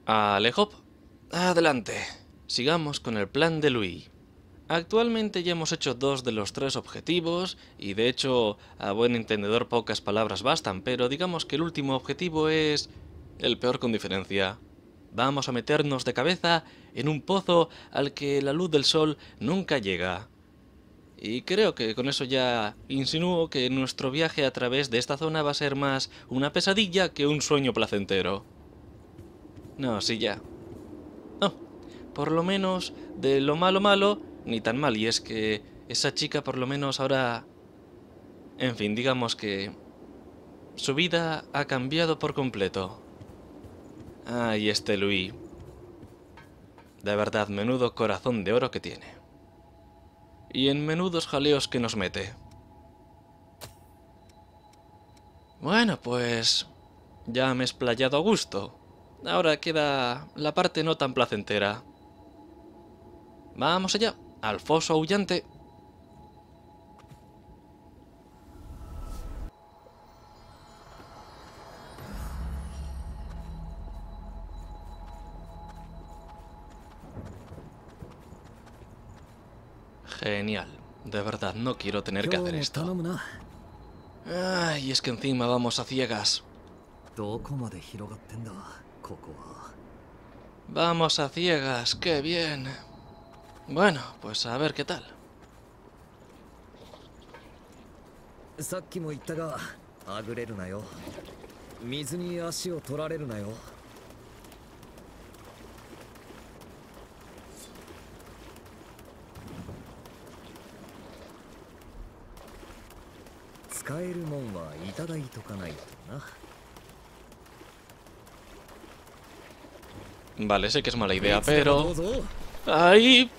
Alejo, adelante. Sigamos con el plan de Louis. Actualmente ya hemos hecho 2 de los 3 objetivos y de hecho a buen entendedor pocas palabras bastan, pero digamos que el último objetivo es el peor con diferencia. Vamos a meternos de cabeza en un pozo al que la luz del sol nunca llega. Y creo que con eso ya insinúo que nuestro viaje a través de esta zona va a ser más una pesadilla que un sueño placentero. No, sí ya. Oh, por lo menos de lo malo malo, ni tan mal. Y es que esa chica por lo menos ahora... En fin, digamos que... Su vida ha cambiado por completo. Ay, este Louis. De verdad, menudo corazón de oro que tiene. Y en menudos jaleos que nos mete. Bueno, pues... Ya me he explayado a gusto. Ahora queda la parte no tan placentera. Vamos allá, al foso aullante. Genial. De verdad, no quiero tener que hacer esto. Ay, es que encima vamos a ciegas. Vamos a ciegas, qué bien. Bueno, pues a ver qué tal. さっきも言ったが、はぐれるなよ。水に足を取られるなよ。使えるもんはいただいとかないとな。 Vale, sé que es mala idea, pero... ¡Ay!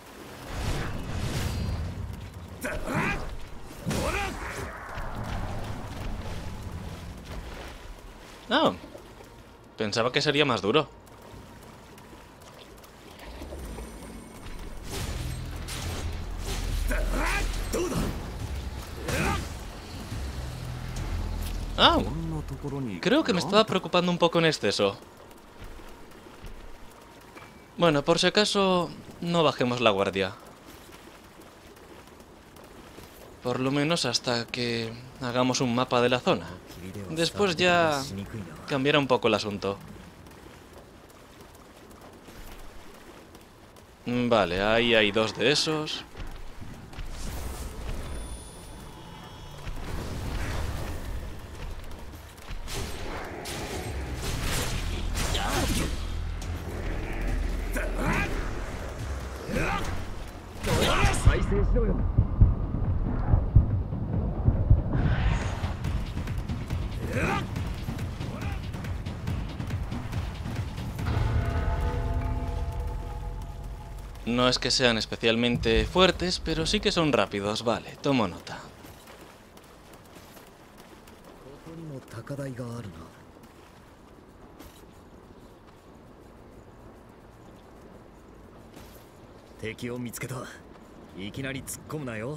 Ah, pensaba que sería más duro. Ah, creo que me estaba preocupando un poco en exceso. Bueno, por si acaso, no bajemos la guardia. Por lo menos hasta que hagamos un mapa de la zona. Después ya cambiará un poco el asunto. Vale, ahí hay 2 de esos. No es que sean especialmente fuertes, pero sí que son rápidos. Vale, tomo nota. ここにも高台があるな。敵を見つけた。いきなり突っ込むなよ。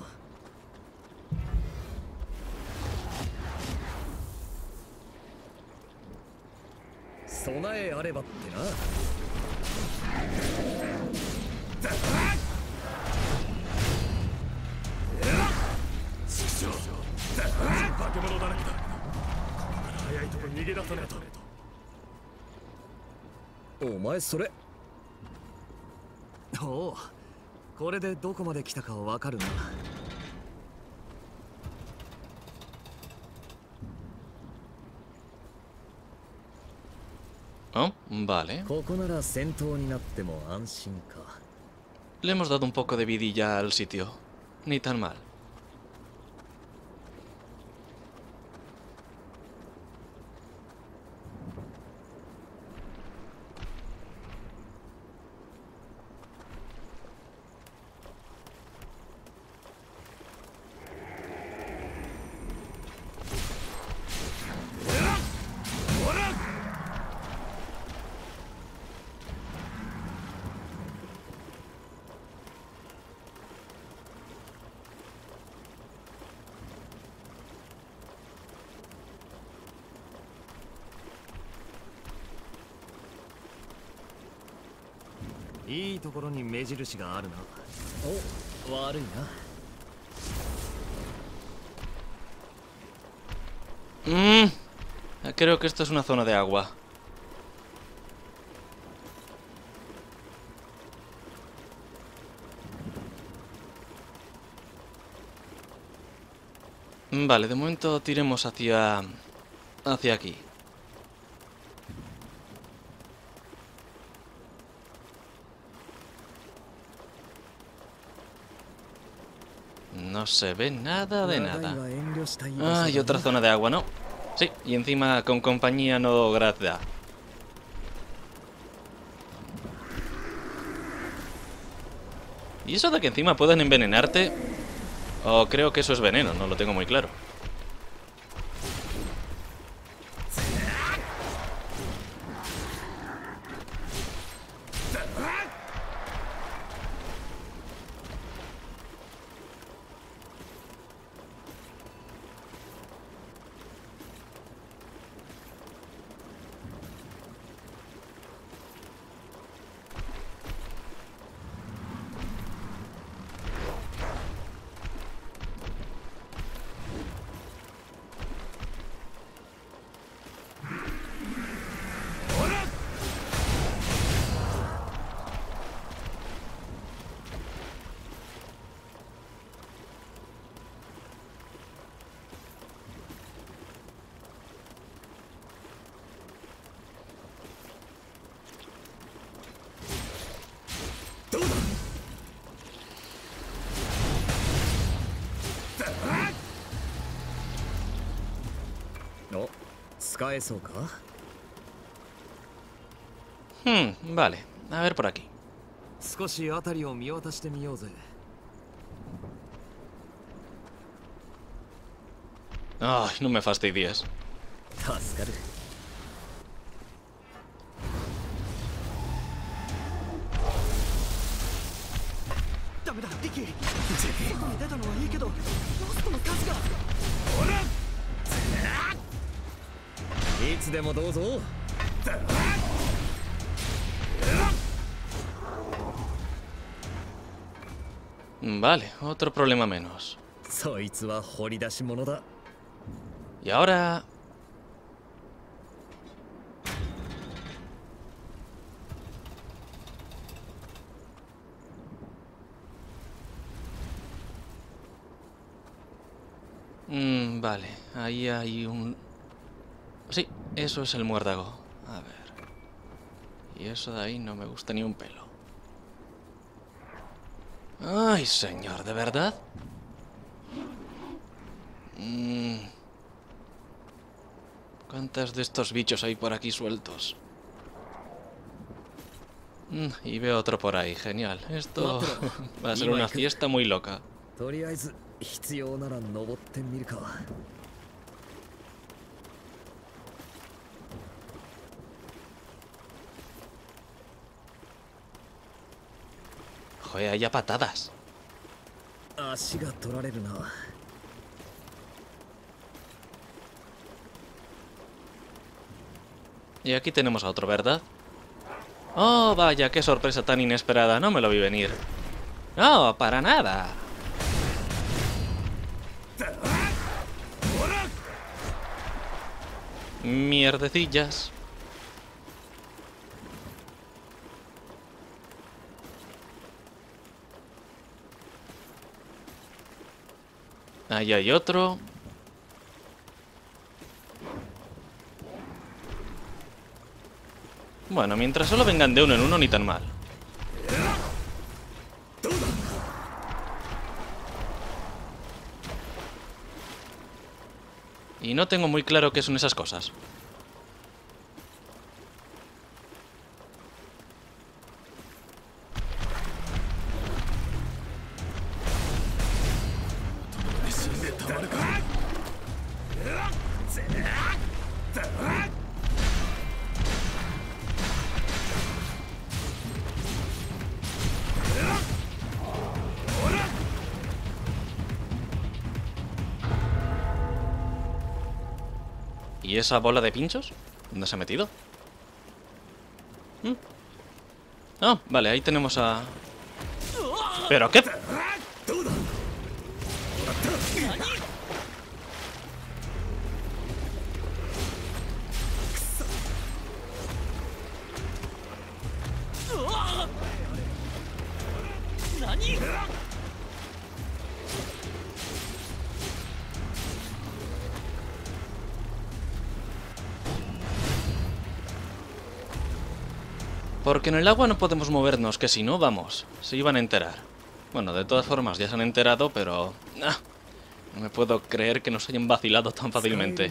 備えあればってな。化け物だらけだ。ここから早いとこ逃げ出さねえと。お前それ。おお、これでどこまで来たかわかるな。 Oh, vale. ここなら戦闘になっても安心か。 Le hemos dado un poco de vidilla al sitio. Ni tan mal. いいところに目印があるな。お、悪いな。 Creo que esto es una zona de agua. Vale, de momento tiremos hacia aquí. No se ve nada de nada. Ah, y otra zona de agua, ¿no? Sí, y encima con compañía no grata. ¿Y eso de que encima pueden envenenarte? O creo que eso es veneno, no lo tengo muy claro. Vale, a ver por aquí. Ay, no me fastidies. Vale, otro problema menos. Y ahora... vale, ahí hay un... Sí, eso es el muérdago. A ver... Y eso de ahí no me gusta ni un pelo. Ay, señor, ¿de verdad? ¿Cuántos de estos bichos hay por aquí sueltos? Y veo otro por ahí, genial. Esto va a ser una fiesta muy loca. Joder, hay patadas. Y aquí tenemos a otro, ¿verdad? Oh, vaya, qué sorpresa tan inesperada. No me lo vi venir. No, para nada. Mierdecillas. Ahí hay otro. Bueno, mientras solo vengan de uno en uno, ni tan mal. Y no tengo muy claro qué son esas cosas. ¿Y esa bola de pinchos? ¿Dónde se ha metido? Ah, vale, ahí tenemos a... ¿Pero qué? Porque en el agua no podemos movernos, que si no, vamos, se iban a enterar. Bueno, de todas formas, ya se han enterado, pero... no me puedo creer que nos hayan vacilado tan fácilmente.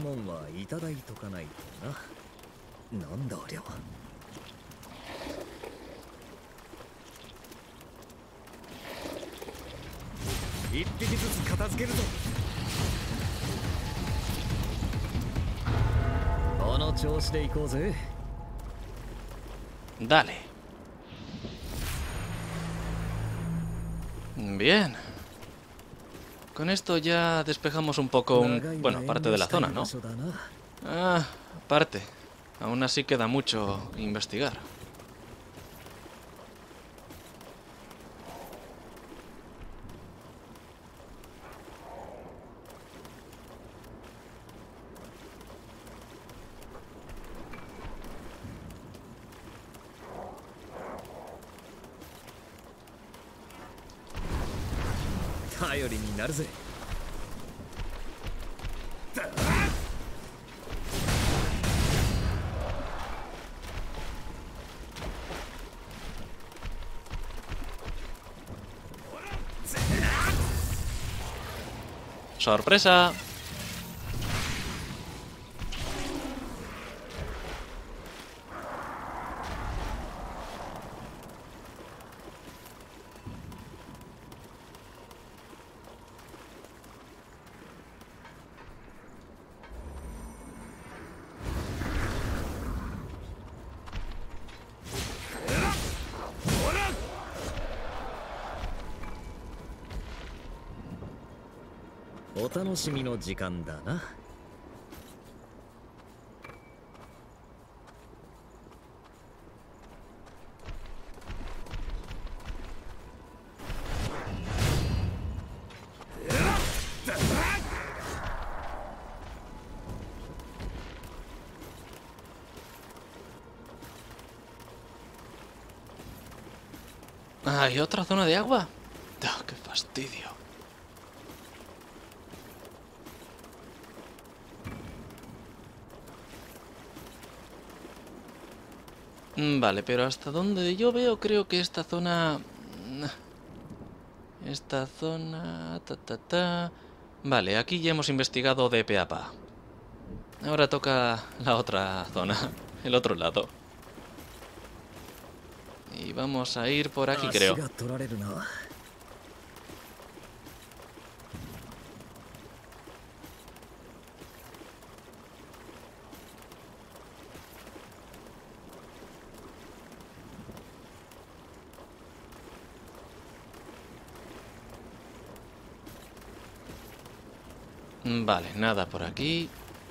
Dale. Bien. Con esto ya despejamos un poco bueno, parte de la zona, ¿no? Ah, parte. Aún así queda mucho que investigar. ¡Sorpresa! ¿Hay otra zona de agua? ¡Ah, qué fastidio! Vale, pero hasta donde yo veo creo que esta zona... Esta zona... Vale, aquí ya hemos investigado de pe a pa. Ahora toca la otra zona, el otro lado. Y vamos a ir por aquí, creo. Vale, nada por aquí.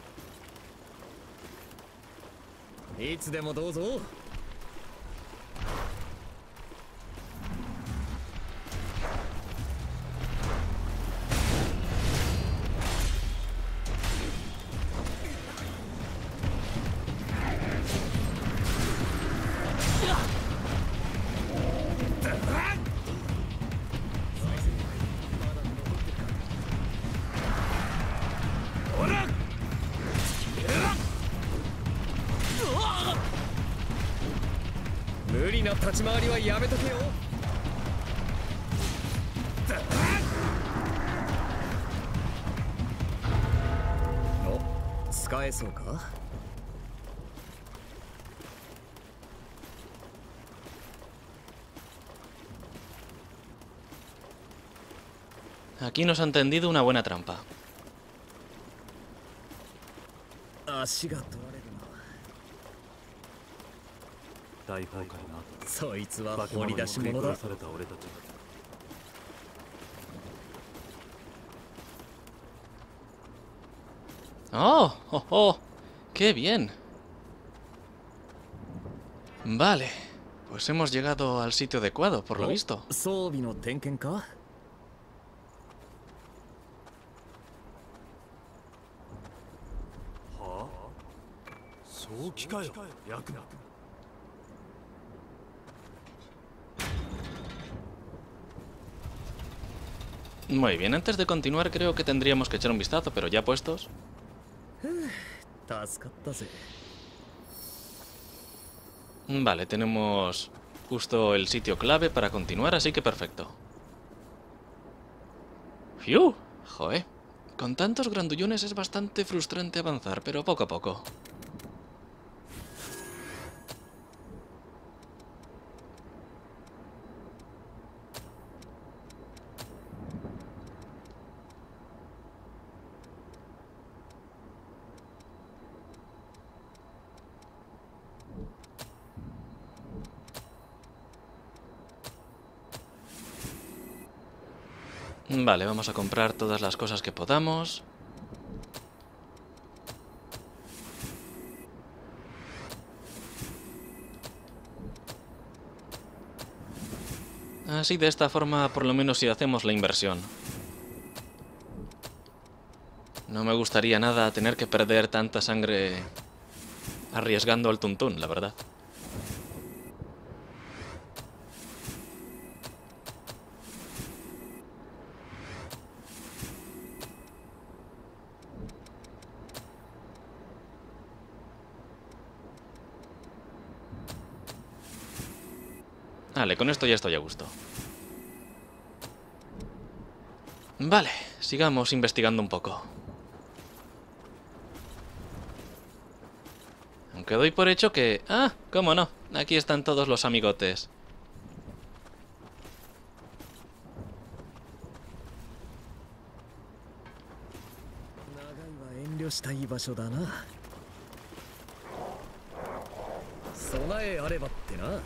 Aquí nos han tendido una buena trampa. 大崩壊の後そいつは化け物に掘り出し食い物だ。 殺された俺たち ¡Oh! ¡Oh! ¡Oh! ¡Qué bien! Vale. Pues hemos llegado al sitio adecuado, por lo visto. 装備の点検か？ はあ正気かよヤクナ。 Muy bien, antes de continuar creo que tendríamos que echar un vistazo, pero ya puestos... 助かったぜ。 Vale, tenemos justo el sitio clave para continuar, así que perfecto. ¡Fiu! Joder, con tantos grandullones es bastante frustrante avanzar, pero poco a poco. Vale, vamos a comprar todas las cosas que podamos. Así de esta forma, por lo menos si hacemos la inversión. No me gustaría nada tener que perder tanta sangre arriesgando al tuntún, la verdad. Vale, con esto ya estoy a gusto. Vale, sigamos investigando un poco. Aunque doy por hecho que... ¡Ah! ¿Cómo no? Aquí están todos los amigotes. 遠慮したい場所だな。備えあればってな。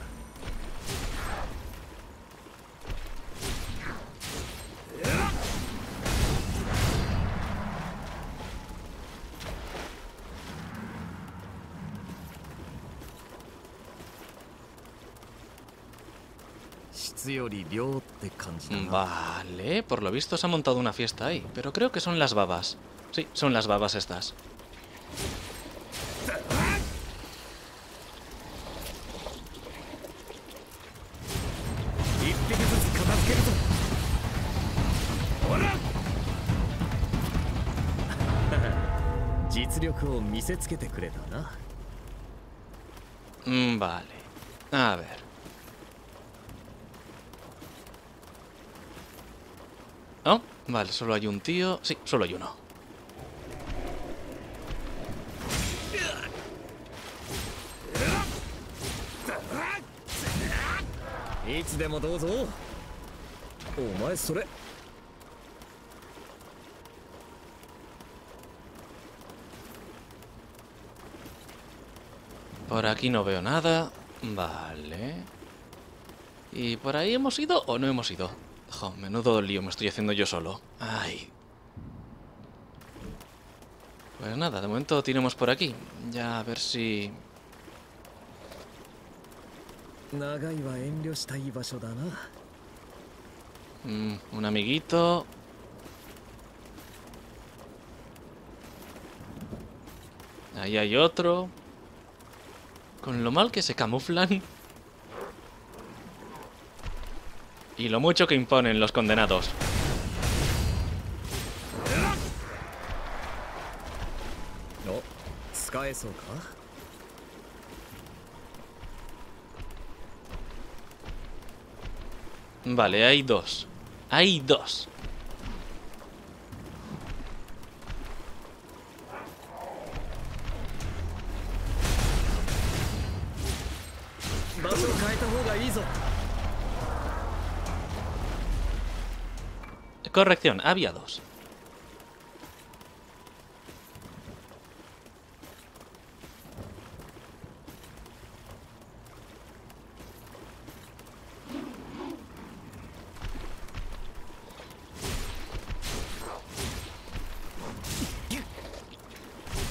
質より量って感じだな。 Vale, por lo visto se ha montado una fiesta ahí, pero creo que son las babas. Sí, son las babas estas. Vale. A ver. Oh, vale, solo hay un tío. Sí, solo hay uno. Por aquí no veo nada. Vale. ¿Y por ahí hemos ido o no hemos ido? Jo, menudo lío me estoy haciendo yo solo. Ay. Pues nada, de momento tiremos por aquí. Ya a ver si... un amiguito. Ahí hay otro. Con lo mal que se camuflan. Y lo mucho que imponen los condenados. Vale, hay dos. Hay dos. Corrección, había dos.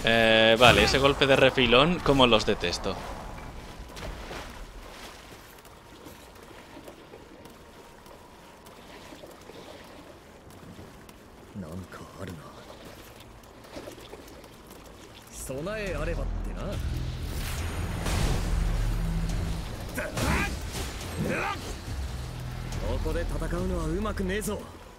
Vale, ese golpe de refilón, como los detesto. 備えあればってな。ここで戦うのはうまくねえぞ。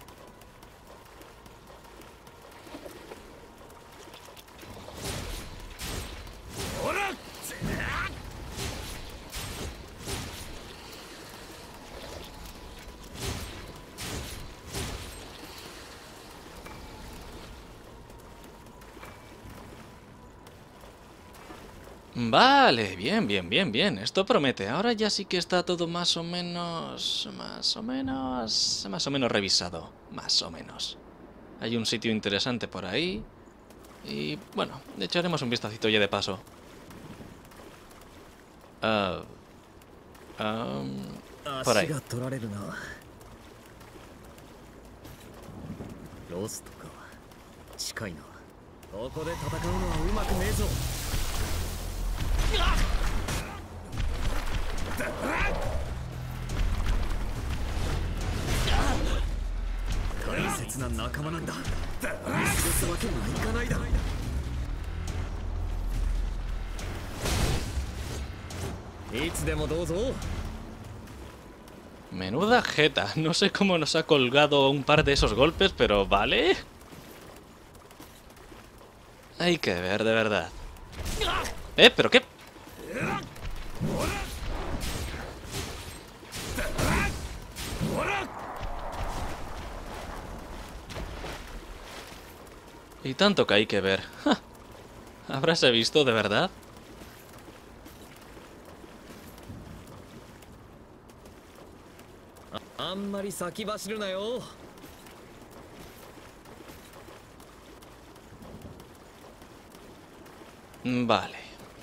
Vale, bien, bien, bien, bien. Esto promete. Ahora ya sí que está todo más o menos revisado. Más o menos. Hay un sitio interesante por ahí. Y bueno, le echaremos un vistacito ya de paso. Por ahí. 足が取られるな。ロストか。近いな。ここで戦うのはうまくねえぞ。大切な仲間なんだ。見過ごすわけにはいかないだろ。いつでもどうぞ。 Menuda jeta. No sé cómo nos ha colgado un par de esos golpes, pero vale. Hay que ver, de verdad. ¿Pero qué? Y tanto que hay que ver. ¡Ja! ¿Habráse visto de verdad? Vale.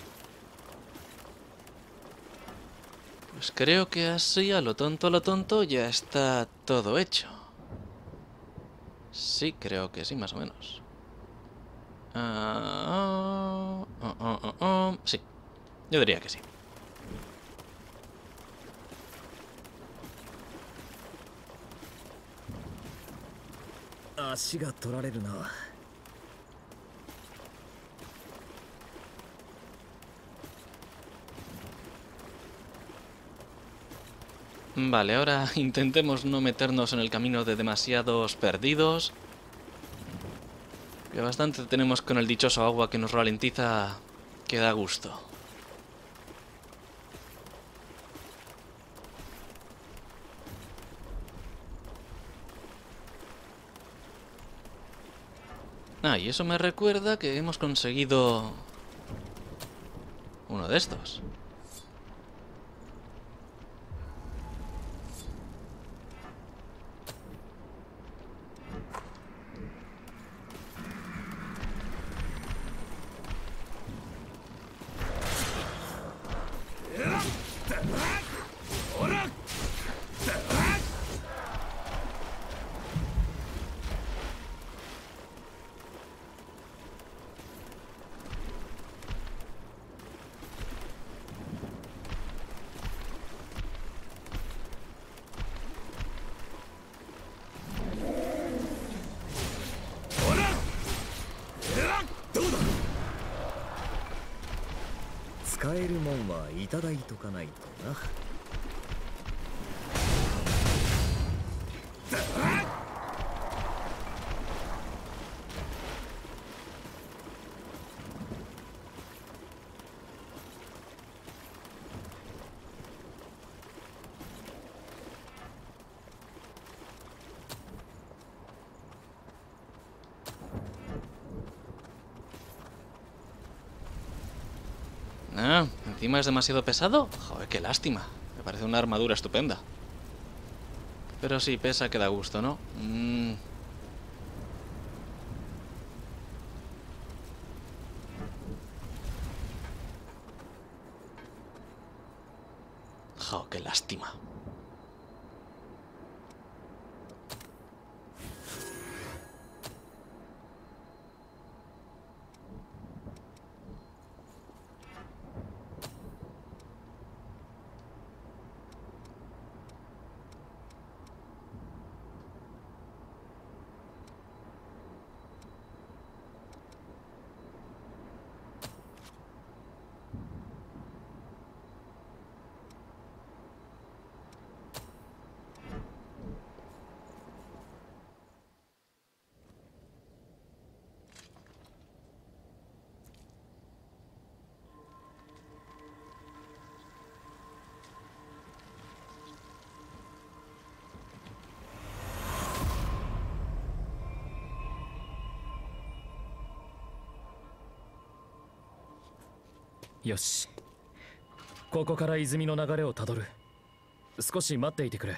Pues creo que así, a lo tonto, ya está todo hecho. Sí, creo que sí, más o menos. Sí, yo diría que sí. Vale, ahora intentemos no meternos en el camino de demasiados perdidos. Que bastante tenemos con el dichoso agua que nos ralentiza, que da gusto. Ah, y eso me recuerda que hemos conseguido uno de estos. Ah, encima es demasiado pesado. Joder, qué lástima. Me parece una armadura estupenda. Pero sí, pesa que da gusto, ¿no? Jo, qué lástima. よし、ここから泉の流れをたどる。少し待っていてくれ。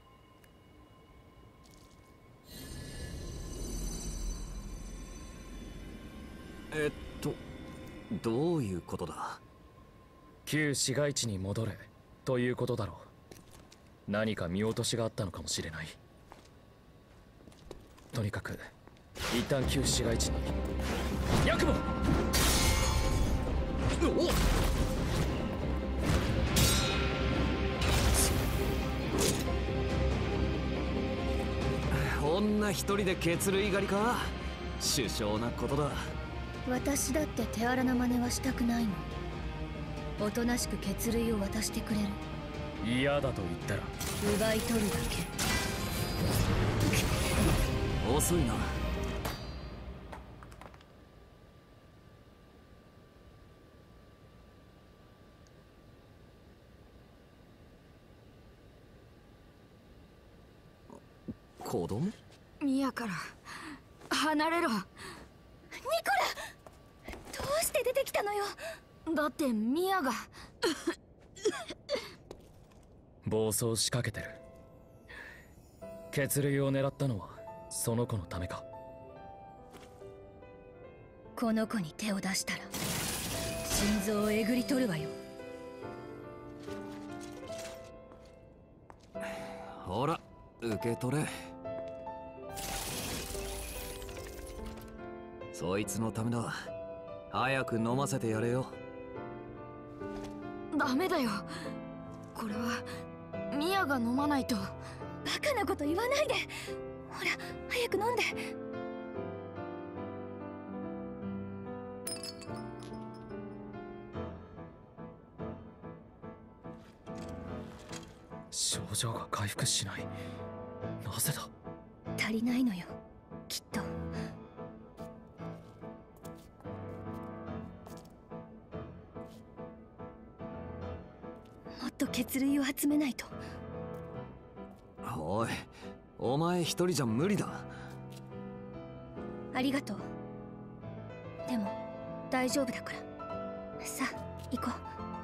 どういうことだ。 旧市街地に戻れということだろう。何か見落としがあったのかもしれない。とにかく一旦旧市街地に。ヤクモ。 女一人で血類狩りか。殊勝なことだ。 私だって手荒な真似はしたくないの。おとなしく血類を渡してくれる。 嫌だと言ったら奪い取るだけ。 遅いな。子供？ ミヤから離れろ。ニコラ、どうして出てきたのよ。だってミヤが暴走しかけてる。血類を狙ったのはその子のためか。 この子に手を出したら心臓をえぐり取るわよ。 ほら受け取れ。そいつのためだ。早く飲ませてやれよ。 ダメだよ。これはミヤが飲まないと。バカなこと言わないで。ほら早く飲んで。 症状が回復しない。なぜだ。 足りないのよ、きっと。もっと血類を集めないと。 おい、お前一人じゃ無理だ。 ありがとう。でも大丈夫だから。さあ行こ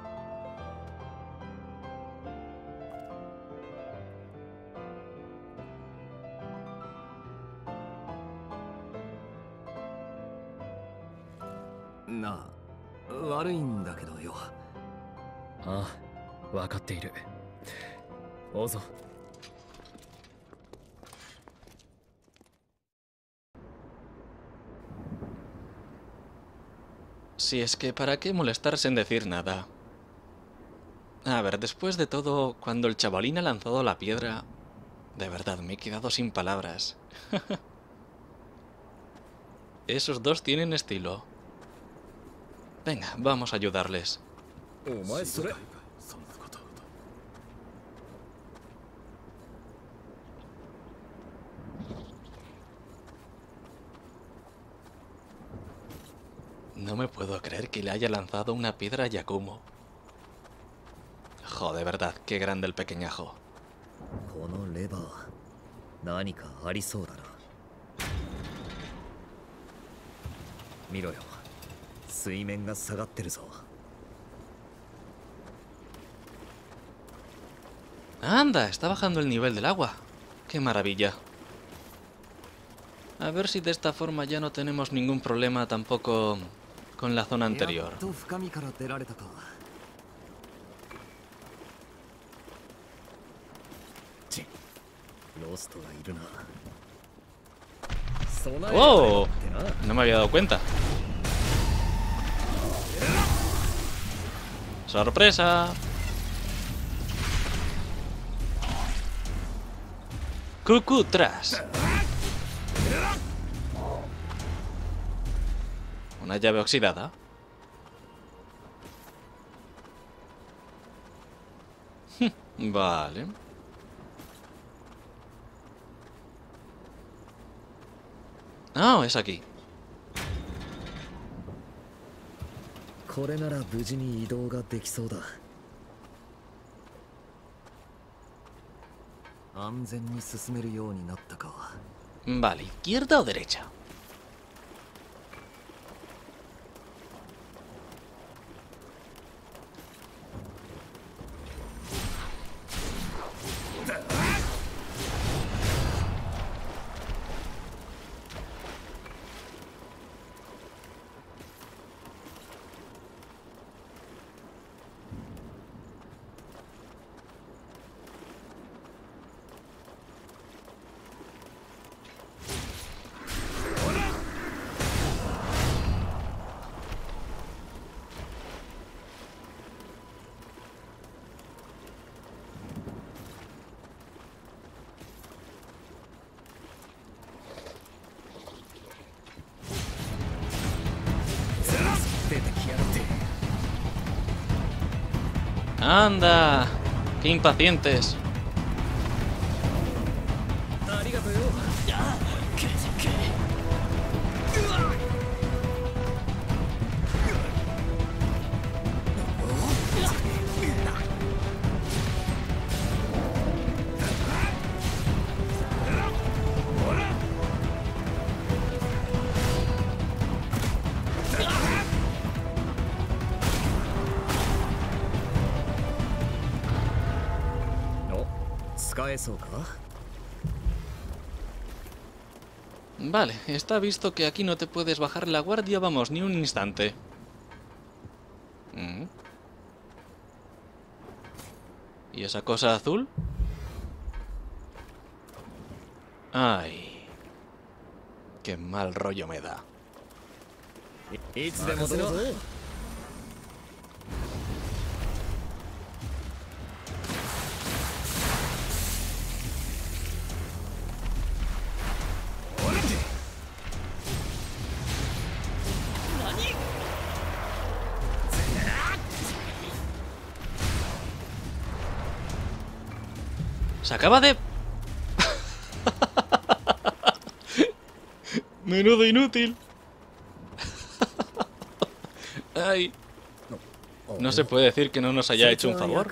う。なあ、悪いんだけどよ。 ああ、分かっている。オゾ。 Si es que para qué molestarse en decir nada. A ver, después de todo, cuando el chavalín ha lanzado la piedra... De verdad, me he quedado sin palabras. Esos dos tienen estilo. Venga, vamos a ayudarles. No me puedo creer que le haya lanzado una piedra a Yakumo. Joder, de verdad, qué grande el pequeñajo. このレバー、何かありそうだな。見ろよ、水面が下がってるぞ。 ¡Anda! Está bajando el nivel del agua. ¡Qué maravilla! A ver si de esta forma ya no tenemos ningún problema tampoco con la zona anterior. ¡Oh! No me había dado cuenta. ¡Sorpresa! ¡Cucú tras! Una llave oxidada. Vale. Ah, es aquí. これなら無事に移動ができそうだ。安全に進めるようになったか。 Vale, ¿izquierda o derecha? ¡Anda! ¡Qué impacientes! ありがとうよ。お、使えそうか? Vale, está visto que aquí no te puedes bajar la guardia, vamos, ni un instante. ¿Y esa cosa azul? Ay, qué mal rollo me da. いつでもどうぞ。 Se acaba de... Menudo inútil. Ay. No se puede decir que no nos haya hecho un favor.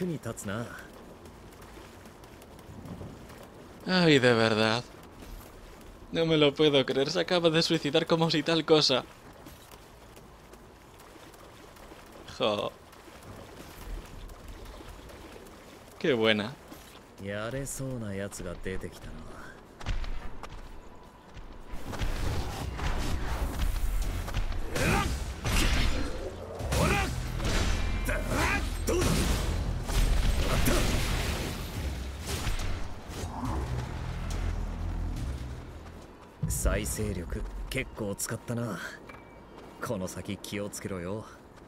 Ay, de verdad. No me lo puedo creer. Se acaba de suicidar como si tal cosa. Jo. Qué buena. やれそうなやつが出てきたな。どうだ。再生力結構使ったな。この先気をつけろよ。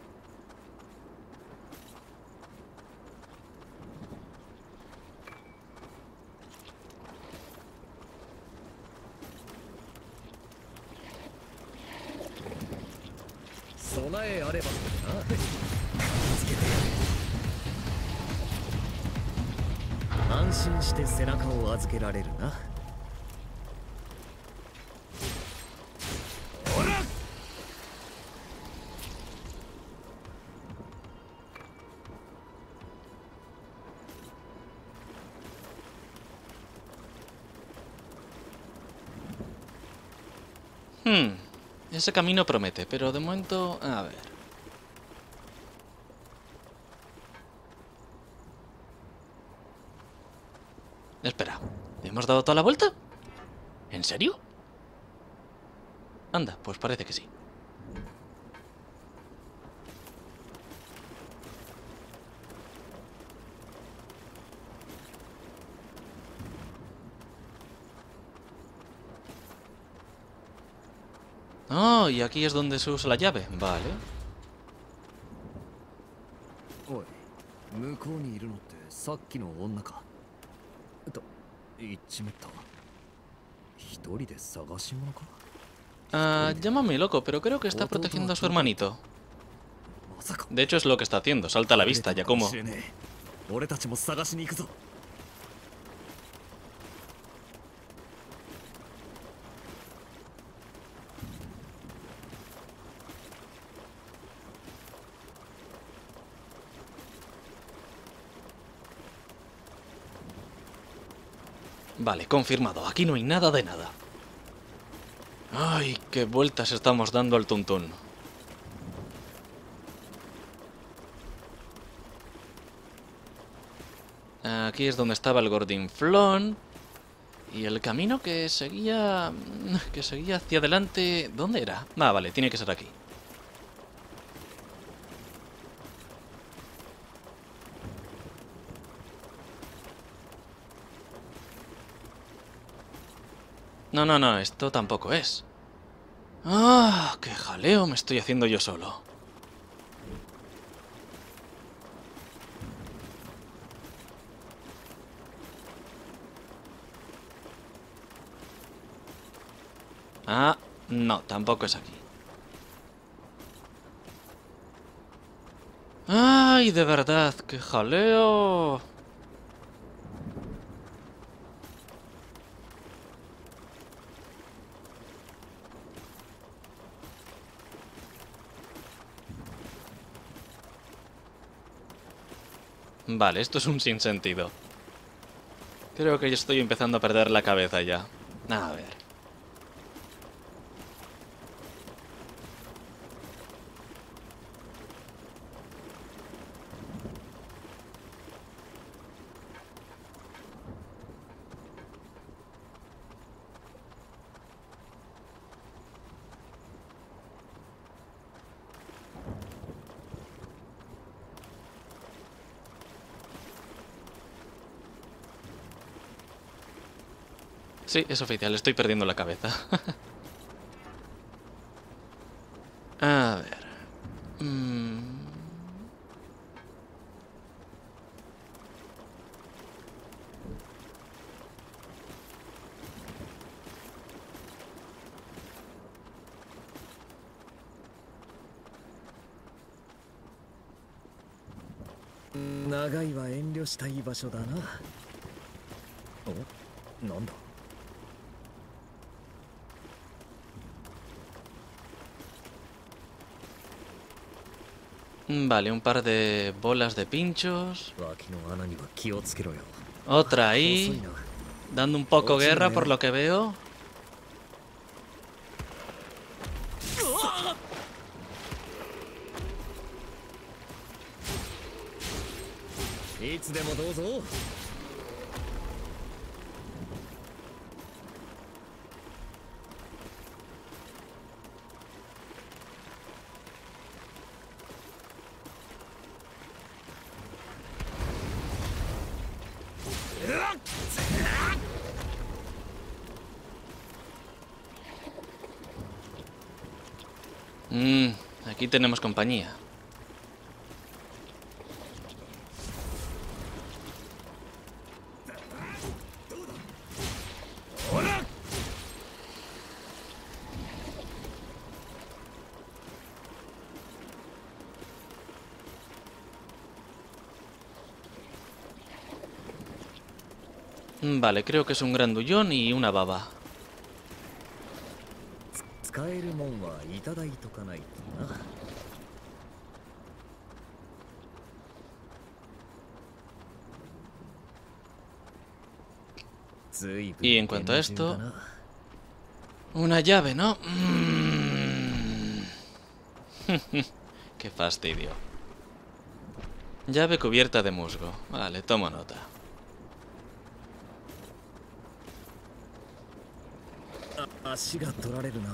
備えあればな。つけて安心して背中を預けられるな。 Ese camino promete, pero de momento... A ver... Espera, ¿hemos dado toda la vuelta? ¿En serio? Anda, pues parece que sí. Oh, y aquí es donde se usa la llave. Vale. おい、向こうにいるのってさっきの女か。と言っちまった。一人で探し物か。 Llámame loco, pero creo que está protegiendo a su hermanito. De hecho es lo que está haciendo. Salta a la vista, ya como... 俺たちも探しに行くぞ。 Vale, confirmado. Aquí no hay nada de nada. Ay, qué vueltas estamos dando al tuntún. Aquí es donde estaba el gordinflón. Y el camino que seguía... hacia adelante... ¿Dónde era? Ah, vale, tiene que ser aquí. No, no, no, esto tampoco es. ¡Ah! ¡Qué jaleo me estoy haciendo yo solo! Ah, no, tampoco es aquí. ¡Ah! ¡Ay, de verdad! ¡Qué jaleo! Vale, esto es un sinsentido. Creo que ya estoy empezando a perder la cabeza ya. A ver. Sí, es oficial, estoy perdiendo la cabeza. A ver. Mm. 長いは遠慮したい場所だな。お、なんだ。 Vale, un par de bolas de pinchos. 脇の穴には気をつけろよ。 Otra 遅い ahí. な。 Dando un poco guerra por lo que veo. いつでもどうぞ。 Aquí tenemos compañía. Vale, creo que es un grandullón y una baba. 使えるもんはいただいとかないとな。 Y en cuanto a esto, una llave, ¿no? Qué fastidio. Llave cubierta de musgo. Vale, tomo nota. 足が取られるな。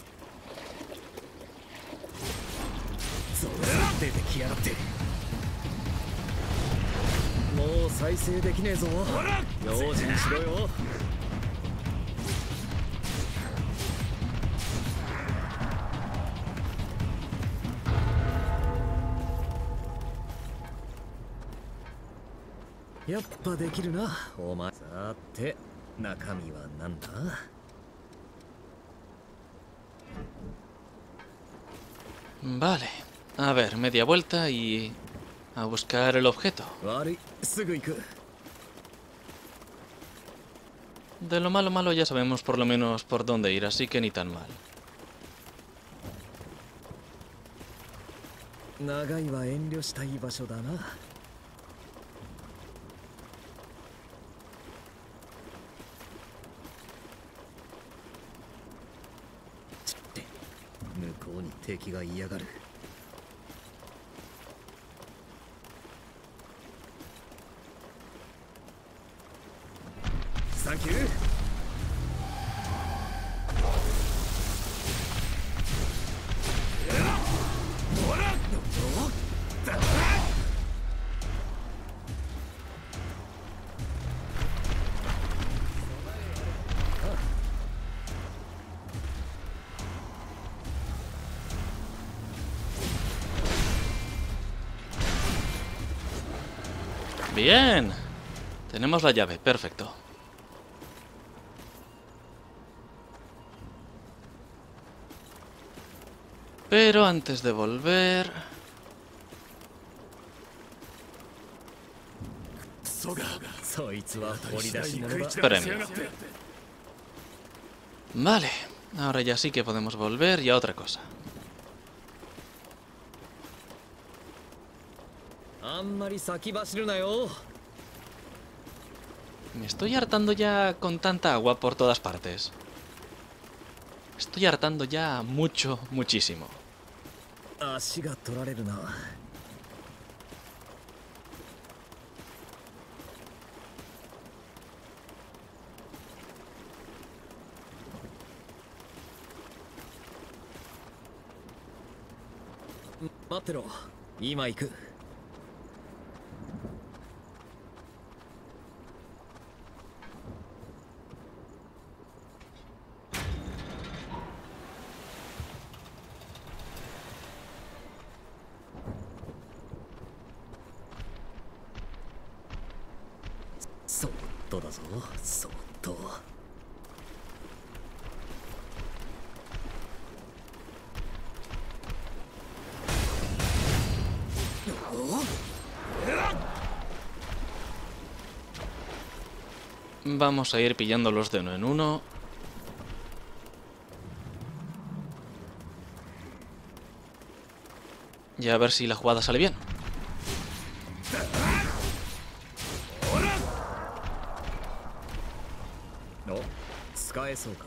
そう出てきやがって。もう再生できねえぞ。用心しろよ。やっぱできるな、お前。さて、中身はなんだ ？Vale. A ver, media vuelta y a buscar el objeto. 悪い、すぐ行く。 De lo malo malo ya sabemos por lo menos por dónde ir, así que ni tan mal. 長いは遠慮したい場所だな。向こうに敵が嫌がる。サンキュー。 Bien. Tenemos la llave, perfecto. Pero antes de volver... そいつは掘り出し物だ。 Premio. Vale, ahora ya sí que podemos volver y a otra cosa. あんまり先走るなよ。 Me estoy hartando ya con tanta agua por todas partes. Estoy hartando ya mucho, muchísimo. 足が取られるな。 待ってろ、今行く。そっとだぞ、そっと。 Vamos a ir pillándolos de uno en uno. Y a ver si la jugada sale bien. No, 使えそうか?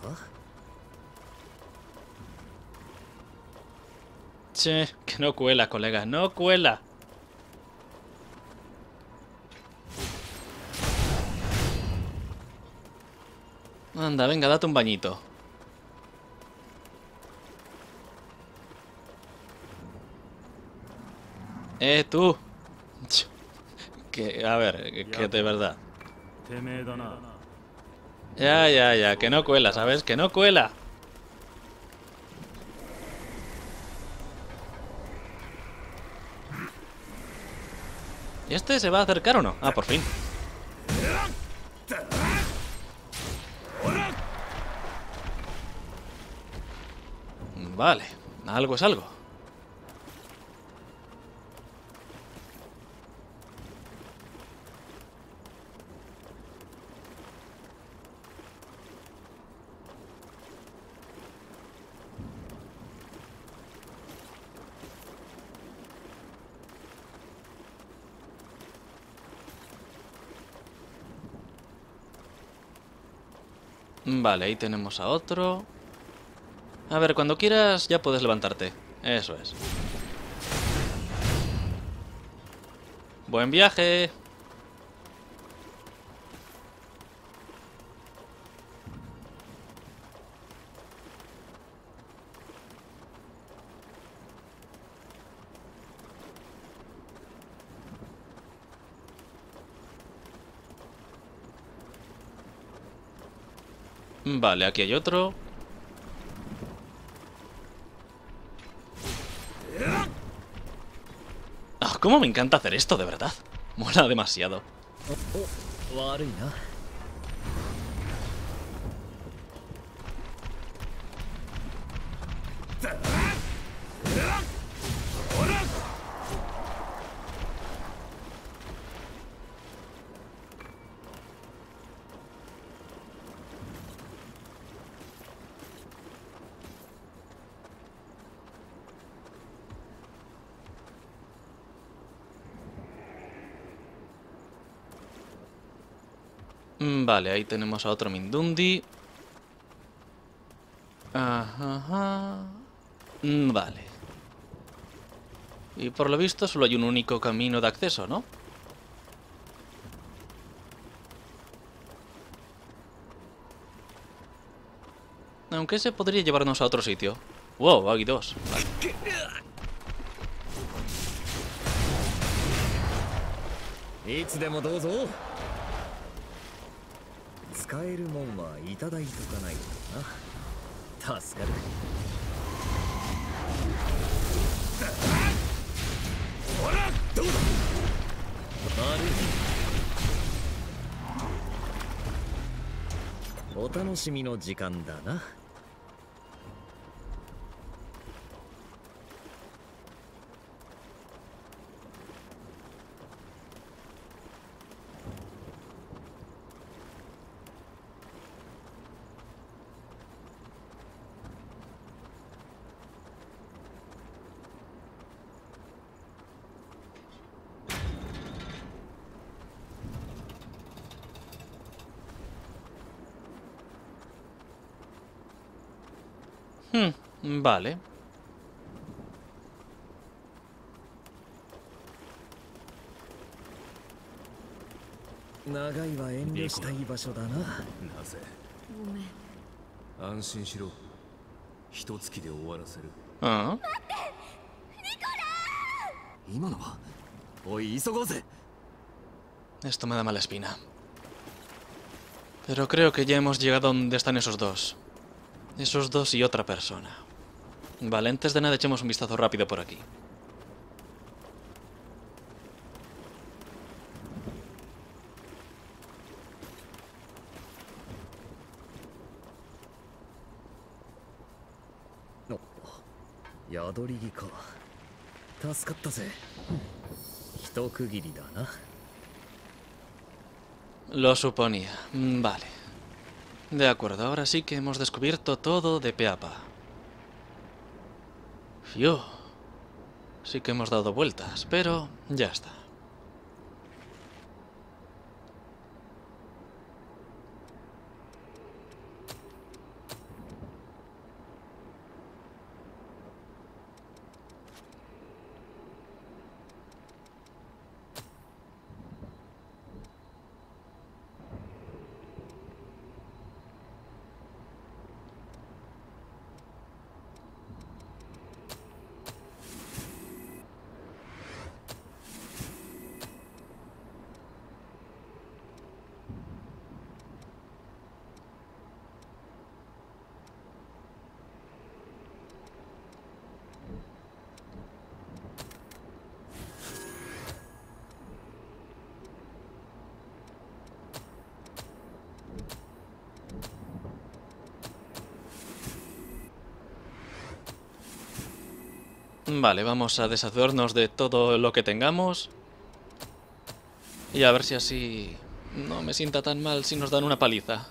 Che, que no cuela, colega, no cuela. Anda, venga, date un bañito. Tú. Que, a ver, que de verdad. Ya, que no cuela, ¿sabes? Que no cuela. ¿Y este se va a acercar o no? Ah, por fin. Vale, algo es algo. Vale, ahí tenemos a otro. A ver, cuando quieras ya puedes levantarte. Eso es. ¡Buen viaje! Vale, aquí hay otro. Ah, cómo me encanta hacer esto, de verdad. Mola demasiado. 悪いな。 Vale, ahí tenemos a otro Mindundi. Ajá. Vale. Y por lo visto solo hay un único camino de acceso, ¿no? Aunque ese podría llevarnos a otro sitio. Wow, hay dos. Vale. いつでもどうぞ。使えるもんはいただいとかないとな。助かる。ほら、どうだ。悪い。お楽しみの時間だな。 Vale. 長いは遠慮したい場所だな。 なぜごめん。 安心しろ。一月で終わらせる。 Ah. 今のはおい急ごうぜ。 Esto me da mala espina. Pero creo que ya hemos llegado a donde están esos dos. Esos dos y otra persona. Vale, antes de nada echemos un vistazo rápido por aquí. お、宿り木か。助かったぜ。一区切りだな。 Lo suponía. Vale. De acuerdo, ahora sí que hemos descubierto todo de pe a pa. Fiu. Sí que hemos dado vueltas, pero ya está. Vale, vamos a deshacernos de todo lo que tengamos. Y a ver si así no me sienta tan mal si nos dan una paliza.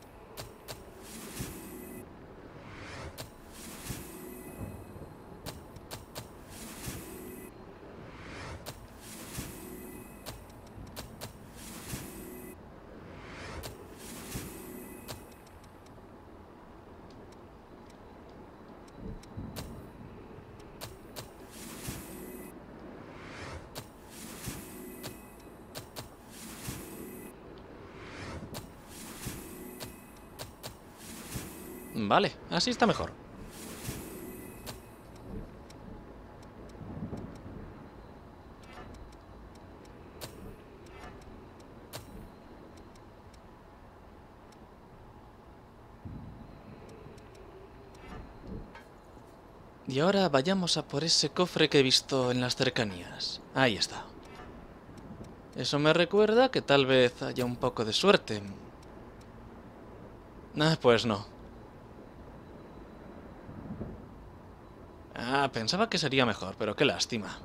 Vale, así está mejor. Y ahora vayamos a por ese cofre que he visto en las cercanías. Ahí está. Eso me recuerda que tal vez haya un poco de suerte. Ah, pues no. Ah, pensaba que sería mejor, pero qué lástima.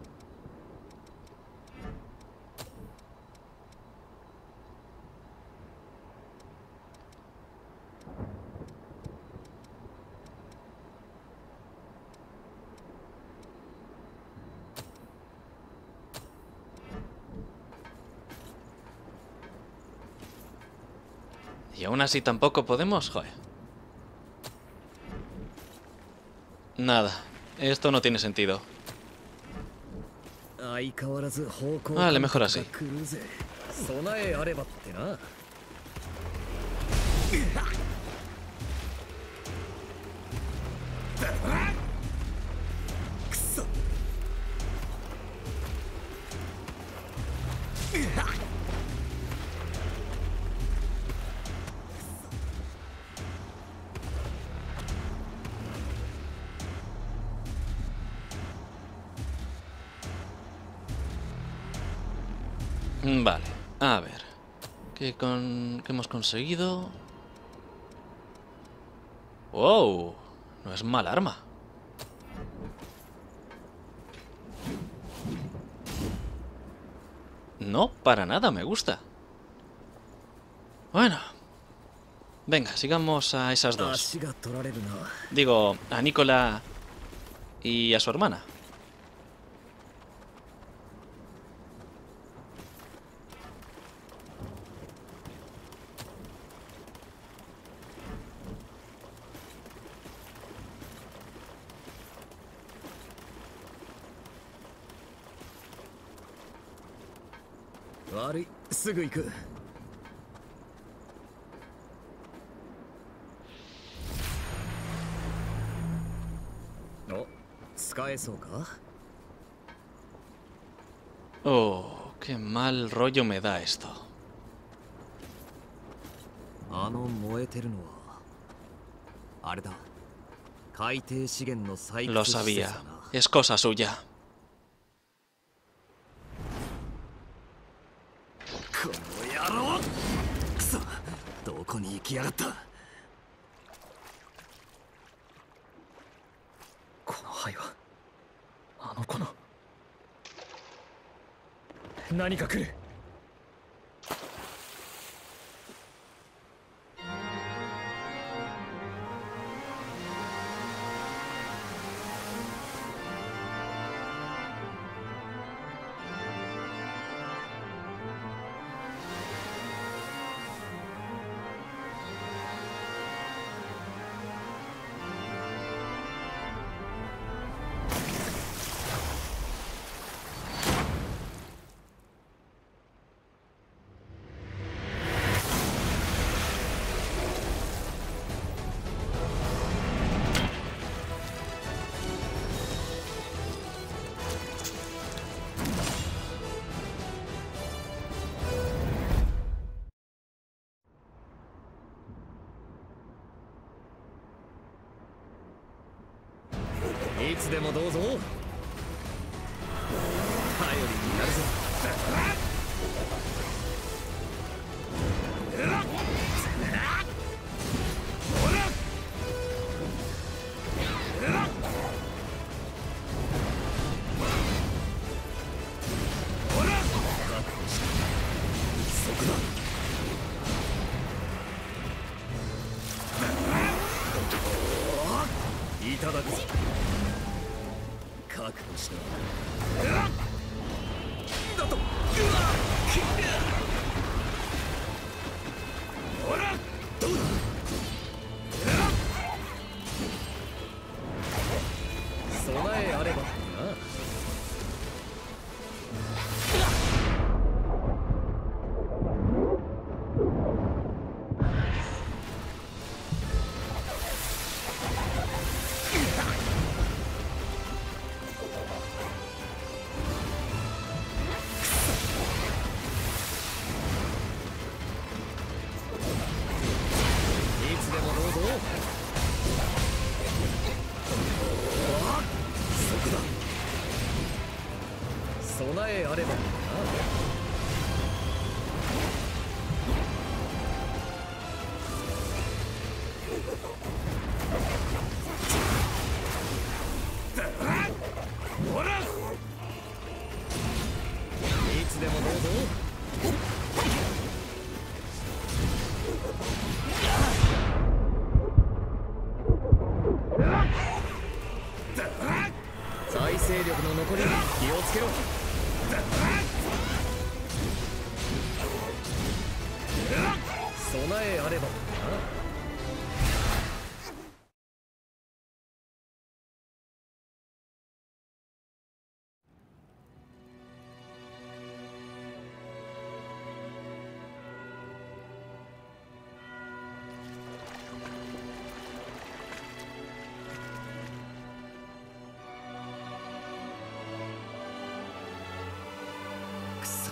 Y aún así tampoco podemos, joder. Nada, esto no tiene sentido. Vale, mejor así. Vale, a ver. ¿Qué hemos conseguido? ¡Wow! No es mal arma. No, para nada, me gusta. Bueno. Venga, sigamos a esas dos. Digo, a Nicola y a su hermana. 悪い、すぐ行く。お、使えそうか？ Oh, qué mal rollo me da esto. あの燃えてるのはあれだ。海底資源の採 Lo 掘施設 sabía. だな。 Es cosa suya. この野郎！くそ、どこに行きやがった。この灰はあの子の。何か来る。いつでもどうぞ。頼りになるぞ。いただくぞ。覚悟しろ。だと。ほら、どうだ。備えあればな。備えあればな。ほら、いつでもどうぞ。再生力の残りに気をつけろ。備えあればな。くそ。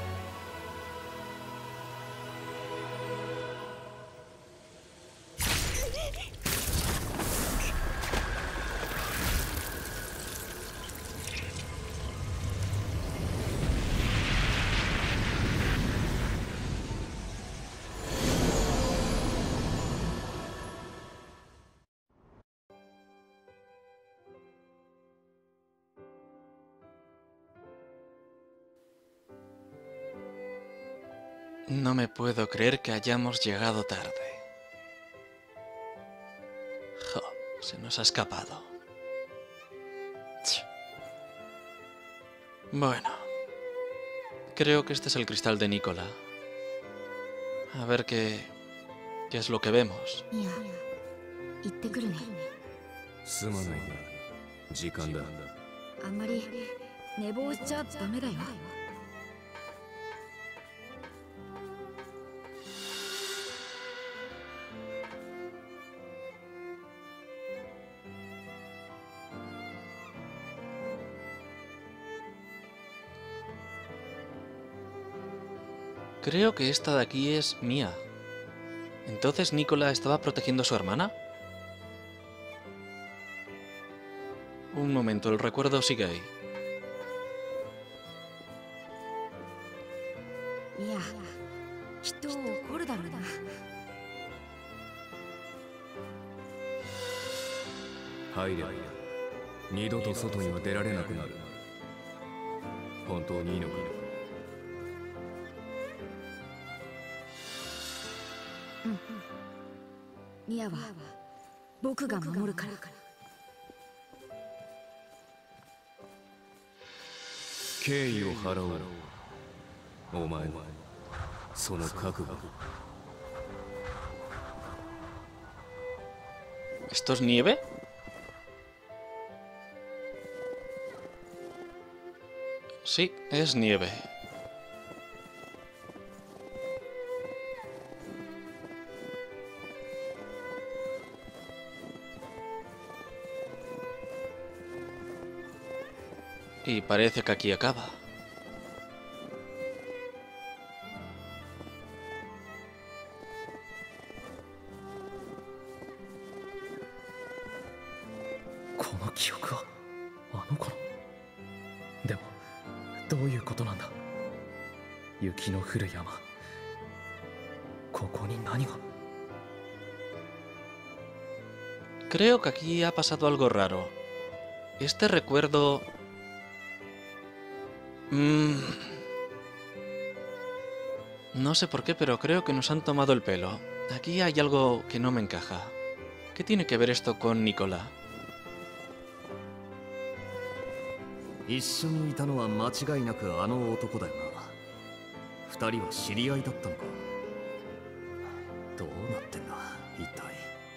No me puedo creer que hayamos llegado tarde. Jo, se nos ha escapado. Ch. Bueno, creo que este es el cristal de Nicola. A ver qué es lo que vemos. いや、行ってくるね。 すまないな、時間だ。 あんまり寝坊しちゃダメだよ。 Creo que esta de aquí es Mia. ¿Entonces Nicola estaba protegiendo a su hermana? Un momento, el recuerdo sigue ahí. ミア、人を怒るだろうな。 入れば二度と外には出られなくなる。本当にいいのか？ うん。ミアは僕が守るから。 敬意を払おう。お前のその覚悟。 ¿Esto es nieve? Sí, es nieve. Y parece que aquí acaba. Creo que aquí ha pasado algo raro. Este recuerdo... No sé por qué, pero creo que nos han tomado el pelo. Aquí hay algo que no me encaja. ¿Qué tiene que ver esto con Nicola? 一緒にいたのは間違いなくあの男だよな。二人は知り合いだったのか。どうなってんだ一体。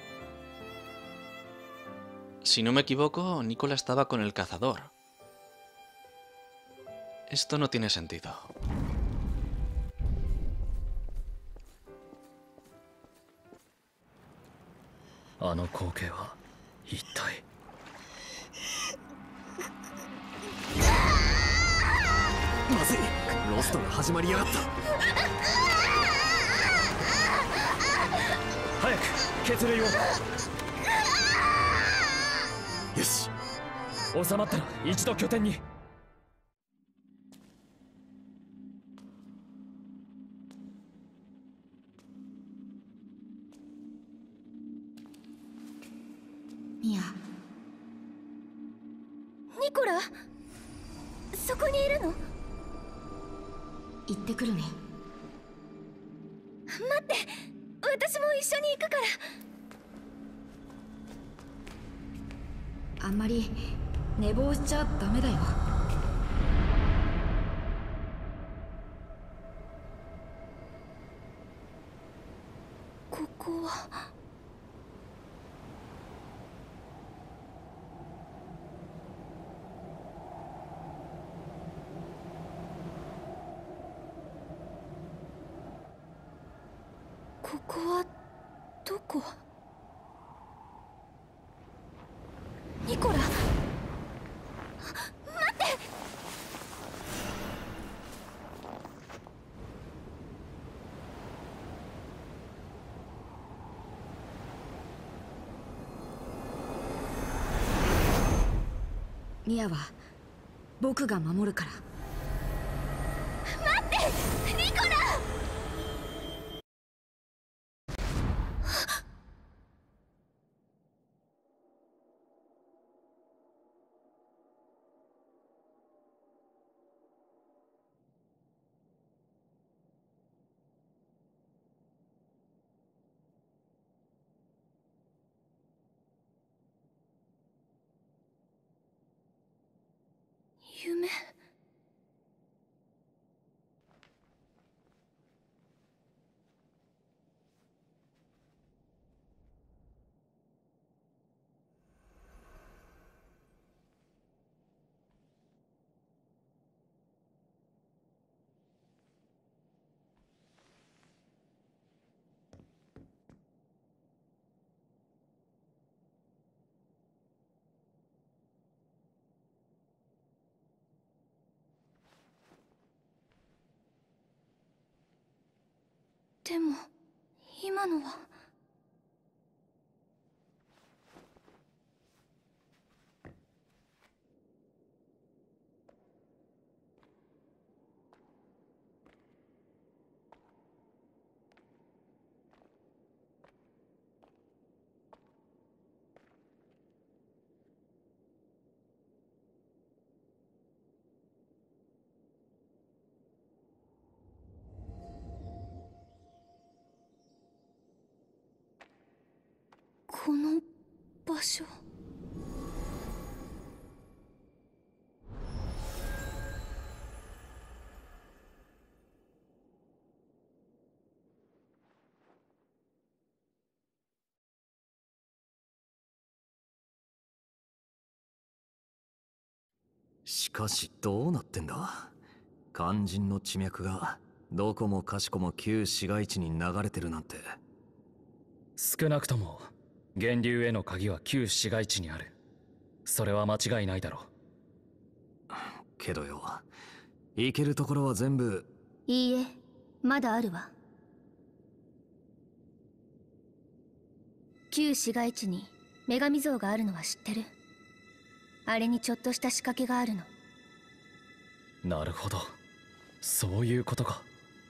Si no me equivoco, Nicola estaba con el cazador. Esto no tiene sentido. Yes. 収まったら一度拠点に。 ミア。ニコラ、そこにいるの？行ってくるね。待って、私も一緒に行くから。 あんまり寝坊しちゃダメだよ。ここは。ここはどこ？ ニコラ、待って。ミアは僕が守るから。待って、ニコラ。 夢。 でも今のは。この場所。 しかしどうなってんだ。肝心の地脈がどこもかしこも旧市街地に流れてるなんて。 少なくとも源流への鍵は旧市街地にある。それは間違いないだろう。 けどよ、行けるところは全部。 いいえ、まだあるわ。旧市街地に女神像があるのは知ってる？あれにちょっとした仕掛けがあるの。 なるほど、そういうことか。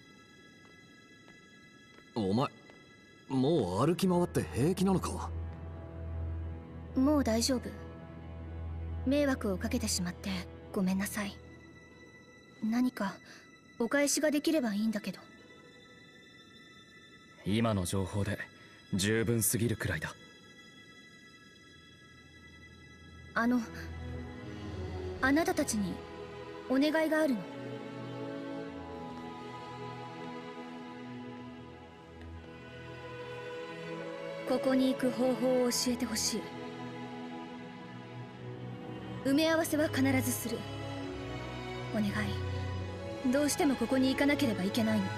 お前もう歩き回って平気なのか？ もう大丈夫。迷惑をかけてしまってごめんなさい。何かお返しができればいいんだけど。 今の情報で十分すぎるくらいだ。 あなたたちにお願いがあるの。ここに行く方法を教えてほしい。埋め合わせは必ずする。お願い。どうしてもここに行かなければいけないの。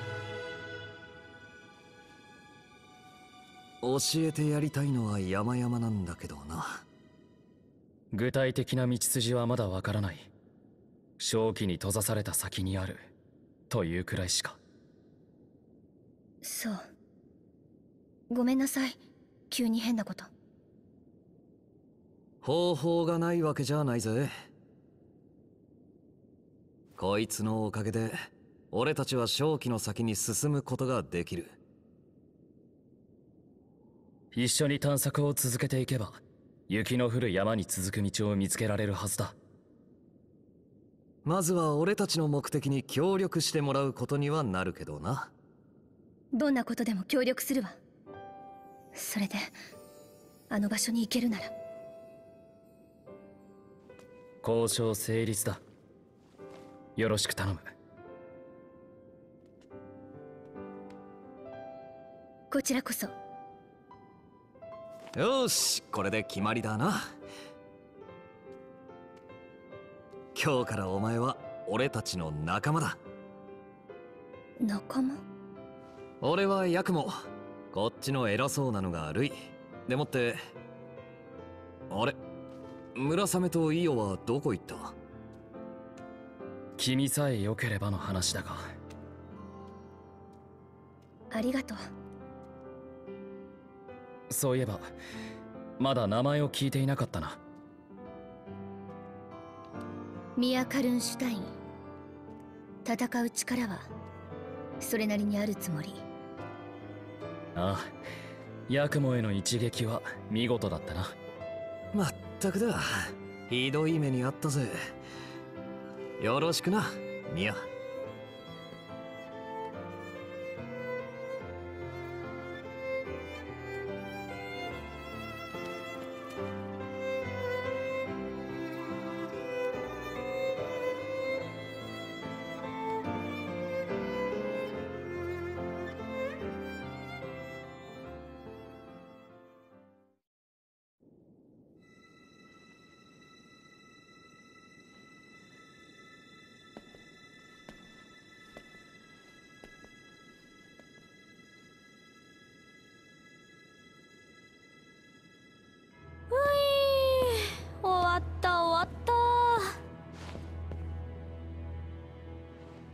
教えてやりたいのは山々なんだけどな。 具体的な道筋はまだわからない。正気に閉ざされた先にあるというくらいしか。 そう。ごめんなさい、急に変なこと。 方法がないわけじゃないぜ。こいつのおかげで俺たちは正気の先に進むことができる。 一緒に探索を続けていけば雪の降る山に続く道を見つけられるはずだ。 まずは俺たちの目的に協力してもらうことにはなるけどな。 どんなことでも協力するわ。それであの場所に行けるなら。 交渉成立だ。よろしく頼む。 こちらこそ。 よし、これで決まりだな。今日からお前は俺たちの仲間だ。 仲間？ 俺はヤクモ、こっちの偉そうなのがルイでもって。あれ、村雨とイオはどこ行った？ 君さえ良ければの話だが。 ありがとう。 そういえばまだ名前を聞いていなかったな。 ミア・カルンシュタイン。戦う力はそれなりにあるつもり。 ああ、ヤクモへの一撃は見事だったな。 まったくだ、ひどい目にあったぜ。よろしくな、ミア。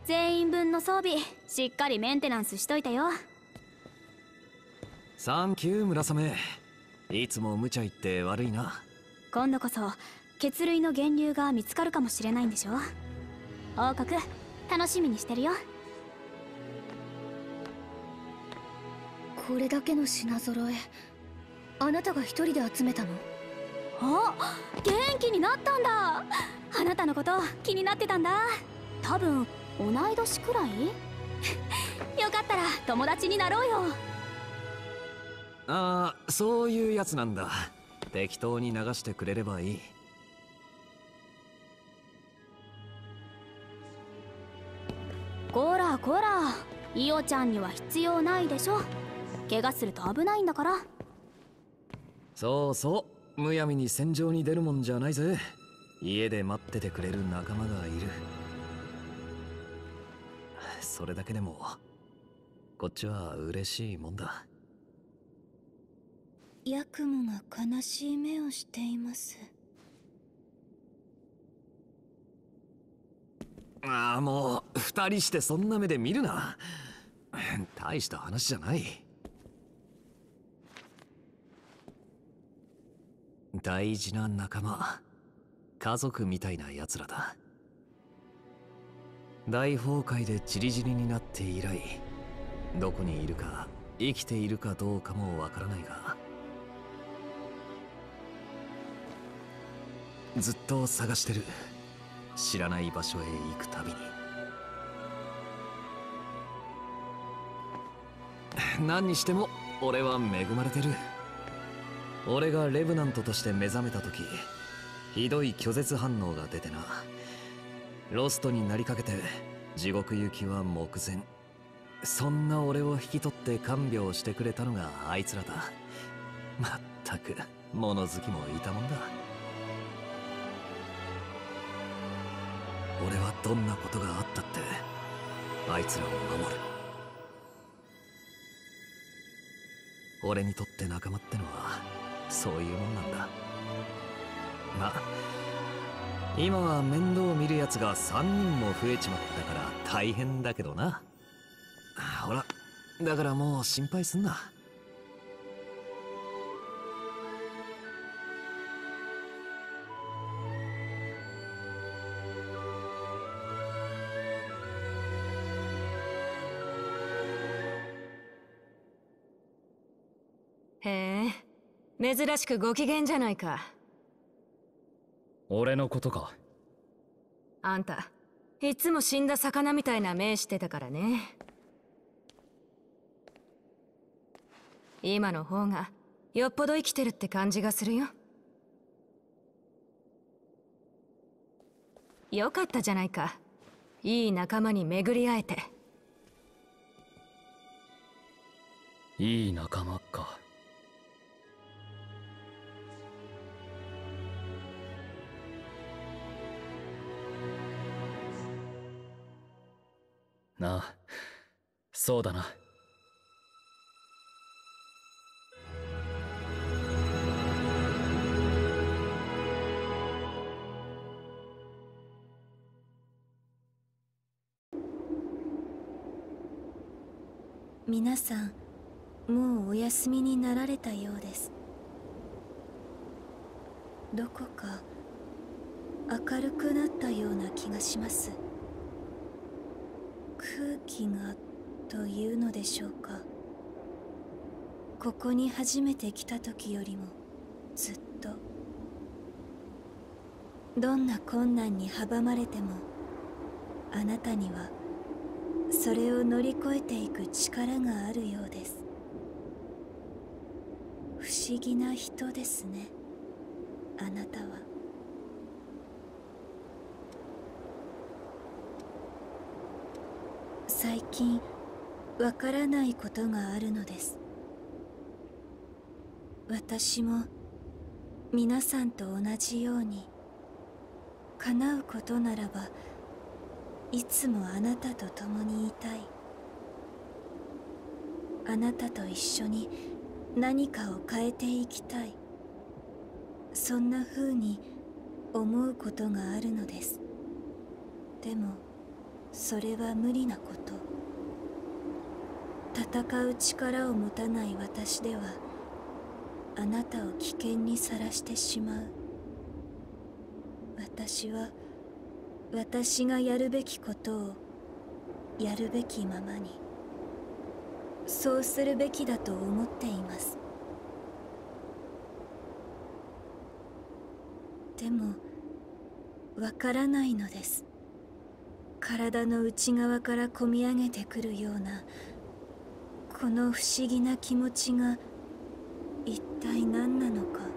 全員分の装備しっかりメンテナンスしといたよ。 サンキュー村雨。いつも無茶言って悪いな。 今度こそ血類の源流が見つかるかもしれないんでしょ。王国楽しみにしてるよ。 これだけの品揃え、あなたが一人で集めたの？ あ、元気になったんだ。あなたのこと気になってたんだ。多分同い年くらいよかったら友達になろうよ。 ああ、そういうやつなんだ。適当に流してくれればいい。 こらこら、イオちゃんには必要ないでしょ。怪我すると危ないんだから。 そうそう、むやみに戦場に出るもんじゃないぜ。家で待っててくれる仲間がいる。それだけでもこっちは嬉しいもんだ。 ヤクモが悲しい目をしています。 ああ、もう二人してそんな目で見るな。大した話じゃない。大事な仲間、家族みたいな奴らだ。大崩壊で散り散りになって以来、どこにいるか生きているかどうかもわからないが、ずっと探してる。知らない場所へ行くたびに。何にしても俺は恵まれてる。俺がレブナントとして目覚めた時、ひどい拒絶反応が出てな。ロストになりかけて地獄行きは目前。そんな俺を引き取って看病してくれたのがあいつらだ。まったく物好きもいたもんだ。俺はどんなことがあったってあいつらを守る。俺にとって仲間ってのはそういうもんなんだ。まあ今は面倒を見るやつが3人も増えちまったから大変だけどな。ほら、だからもう心配すんな。 へえ、珍しくご機嫌じゃないか。 俺のことか。 あんたいつも死んだ魚みたいな目してたからね。今の方がよっぽど生きてるって感じがするよ。よかったじゃないか、いい仲間に巡り会えて。 いい仲間か。なあ、そうだな。 皆さん、もうお休みになられたようです。どこか明るくなったような気がします。空気がというのでしょうか。ここに初めて来た時よりもずっと。どんな困難に阻まれてもあなたにはそれを乗り越えていく力があるようです。不思議な人ですね、あなたは。最近わからないことがあるのです。私も皆さんと同じように叶うことならばいつもあなたと共にいたい。あなたと一緒に何かを変えていきたい。そんな風に思うことがあるのです。でもそれは無理なこと。戦う力を持たない私ではあなたを危険にさらしてしまう。私は私がやるべきことをやるべきままに、そうするべきだと思っています。でもわからないのです。体の内側からこみ上げてくるようなこの不思議な気持ちが一体何なのか。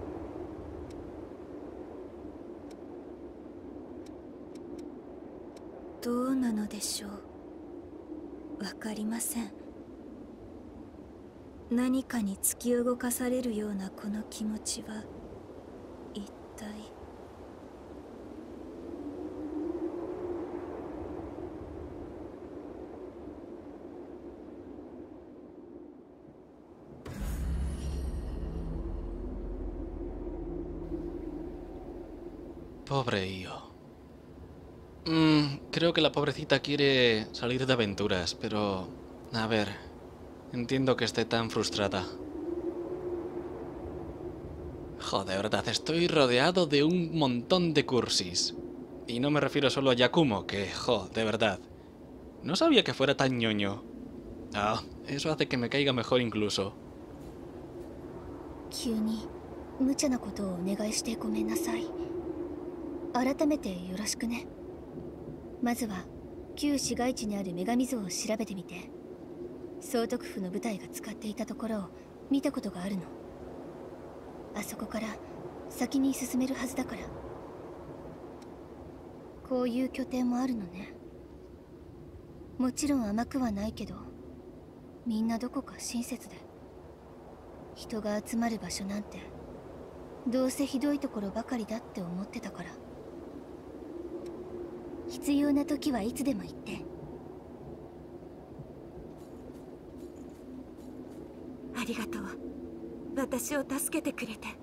どうなのでしょう。わかりません。何かに突き動かされるようなこの気持ちは一体。 Pobre Io. Creo que la pobrecita quiere salir de aventuras, pero... A ver... Entiendo que esté tan frustrada. Joder, de verdad, estoy rodeado de un montón de cursis. Y no me refiero solo a Yakumo, que, de verdad. No sabía que fuera tan ñoño. Ah, eso hace que me caiga mejor incluso. 急に無茶なことをお願いしてごめんなさい。改めてよろしくね。まずは旧市街地にある女神像を調べてみて。総督府の部隊が使っていたところを見たことがあるの。あそこから先に進めるはずだから。こういう拠点もあるのね。もちろん甘くはないけど、みんなどこか親切で。人が集まる場所なんてどうせひどいところばかりだって思ってたから。必要な時はいつでも言って。 ありがとう。私を助けてくれて。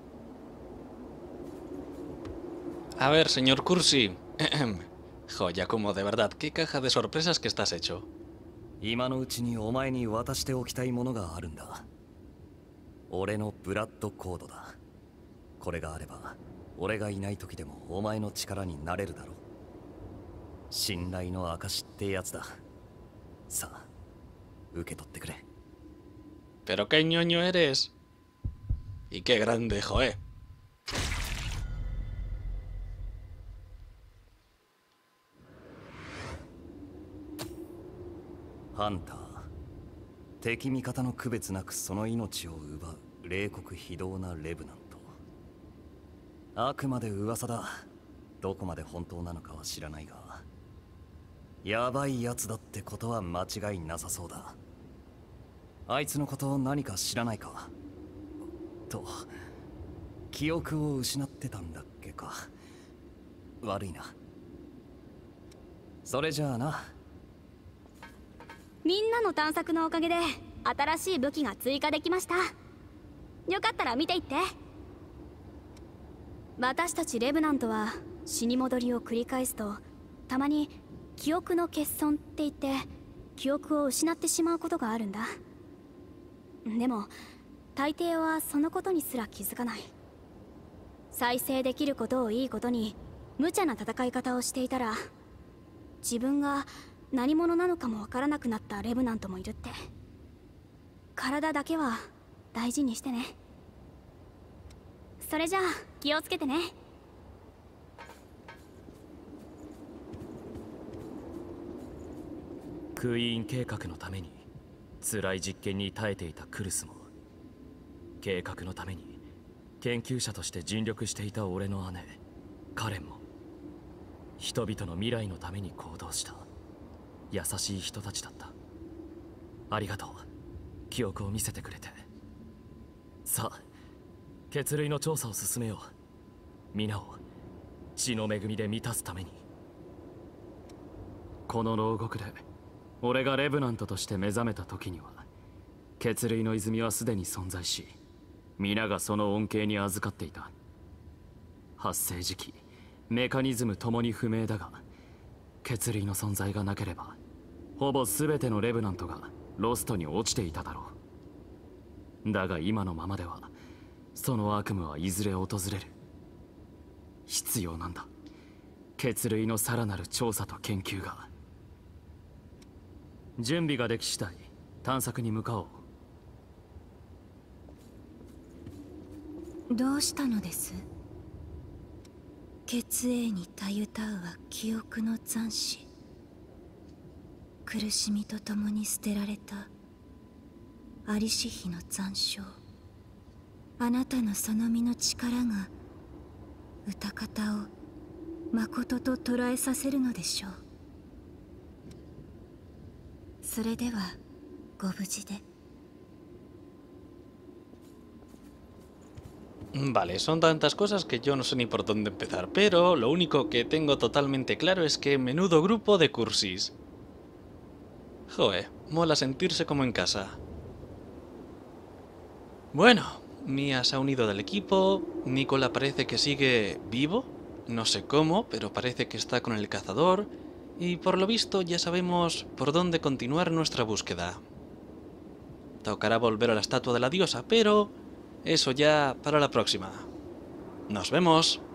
A ver, señor Cursi. Yakumo, de verdad, qué caja de sorpresas que estás hecho. 今のうちにお前に渡しておきたいものがあるんだ。俺のブラッドコードだ。これがあれば、俺がいない時でもお前の力になれるだろう。信頼の証ってやつだ。さあ、受け取ってくれ。 Pero qué ñoño eres. Y qué grande, joe. ハンター、敵味方の区別なくその命を奪う冷酷非道なレブナント。あくまで噂だ。どこまで本当なのかは知らないが、やばいやつだってことは間違いなさそうだ。あいつのことを何か知らないか。と、記憶を失ってたんだっけか。悪いな。それじゃあな。 みんなの探索のおかげで新しい武器が追加できました。よかったら見ていって。私たちレブナントは死に戻りを繰り返すと、たまに記憶の欠損って言って記憶を失ってしまうことがあるんだ。でも大抵はそのことにすら気づかない。再生できることをいいことに無茶な戦い方をしていたら、自分が何者なのかもわからなくなったレブナントもいるって。体だけは大事にしてね。それじゃあ気をつけてね。 クイーン計画のために辛い実験に耐えていたクルスも、計画のために研究者として尽力していた俺の姉カレンも、人々の未来のために行動した優しい人たちだった。ありがとう、記憶を見せてくれて。さあ、血類の調査を進めよう。皆を血の恵みで満たすために。この牢獄で俺がレブナントとして目覚めた時には、血類の泉はすでに存在し、皆がその恩恵に預かっていた。発生時期、メカニズムともに不明だが、 血類の存在がなければほぼ全てのレブナントがロストに落ちていただろう。だが今のままではその悪夢はいずれ訪れる。必要なんだ、血類のさらなる調査と研究が。準備ができ次第探索に向かおう。 どうしたのです？血液にたゆたうは記憶の残滓。苦しみとともに捨てられた在りし日の残照。あなたのその身の力が歌方を誠と捉えさせるのでしょう。それではご無事で。 Vale, son tantas cosas que yo no sé ni por dónde empezar, pero lo único que tengo totalmente claro es que menudo grupo de cursis. Joe, mola sentirse como en casa. Bueno, Mia se ha unido del equipo, Nicola parece que sigue vivo, no sé cómo, pero parece que está con el cazador, y por lo visto ya sabemos por dónde continuar nuestra búsqueda. Tocará volver a la estatua de la diosa, pero eso ya para la próxima. ¡Nos vemos!